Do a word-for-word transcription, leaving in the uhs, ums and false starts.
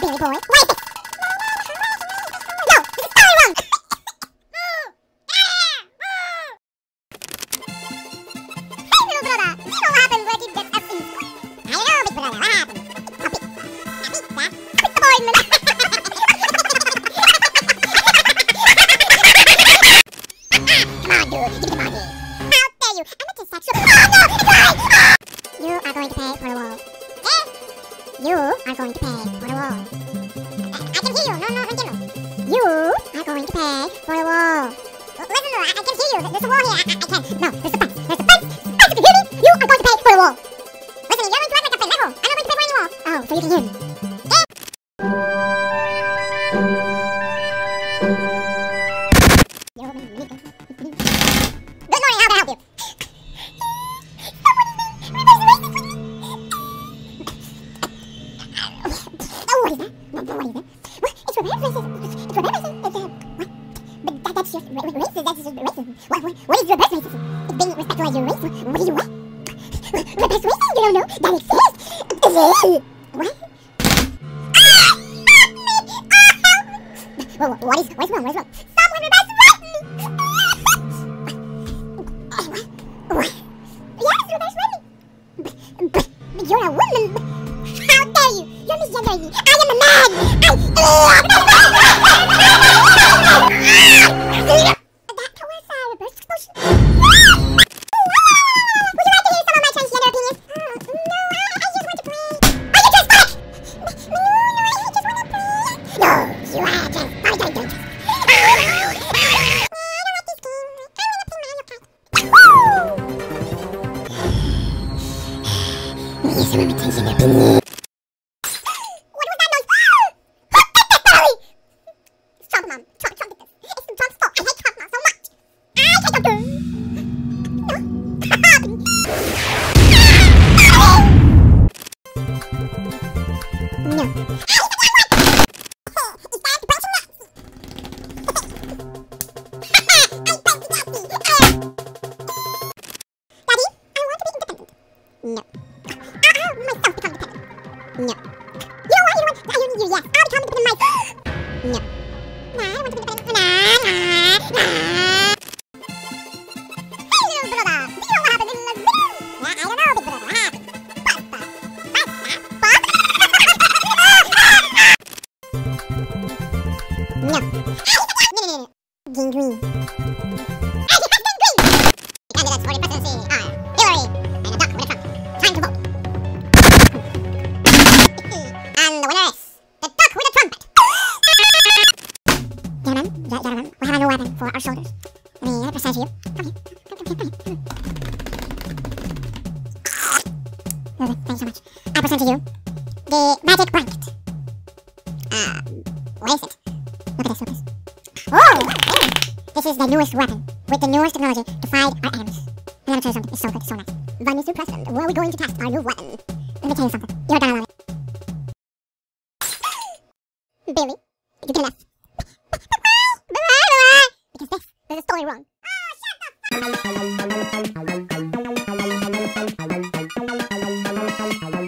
Billy boy. What is this? No, this is totally wrong. Hey, little brother. You know what happened when you get up in school? I don't know, big brother. What happened? A pizza. A pizza. A pizza boy. Come on, dude. Give me the money. How dare you? I'm not just sexual. Oh, no! It's right! You are going to pay for the wall. Eh? You are going to pay for the wall. I, I can hear you. No, no, entiendo. You are going to pay for the wall. L listen, I, I can hear you. There's a wall here. I, I, I can't. No, there's a fence. There's a fence. Fence, you can hear me? You are going to pay for the wall. Listen, you're going to act like a pendejo. I'm not going to pay for any wall. Oh, so you can hear me. Eh? Good morning, how can I help you? What is that? What, what is that? What? It's repair racism. It's repair racism. It's, uh, what? But that, that's just ra racism. That's just racism. What, what, what is reverse racism? It's being respectful as your race. What, what is your what? Reverse racism? You don't know? That exists. What? Whoa, what is, what is wrong? What is wrong? Someone reverse raped me! What? What? Yes, reverse raped me! But, but, but you're a woman! How dare you! You're misgendering me! I am a man! I... That was a reverse explosion? Would you like to hear some of my transgender opinions? Oh, no, I, I just want to play. Are you transphobic? No, no, I just want to play. No, you are transphobic. I don't like this game. I want to play Mario Kart. Woo! Some of my transgender opinions. No. I'll, I'll myself become dependent. No. You know what? You know what? I don't need you, yes. I'll become dependent myself. No. Nah, I want to be dependent. Nah, nah, nah. Hey, little brother. Do you know what happened in the video? Nah, I don't know, big brother. What happened? Pasta. Pasta. Pasta. No. No, no, no, no. Gangrene. Candidates for the presidency are Hillary and a duck with a trunk. Time to vote. And the winner is the duck with a trumpet. Gentlemen, gentlemen, we have a new weapon for our soldiers. Let me present to you. Come here. Come, come, come, come here. Lovely, thank you so much. I present to you the magic blanket. Um, what is it? Look at this, look at this. Oh! This is the newest weapon with the newest technology to fight our enemies. And let me tell you something, it's so good, it's so nice. But Mister President, where are we going to test our new weapon? Let me tell you something, you're gonna love it. Billy, did you get enough? Because this, this is totally wrong. Oh, shut the fuck up!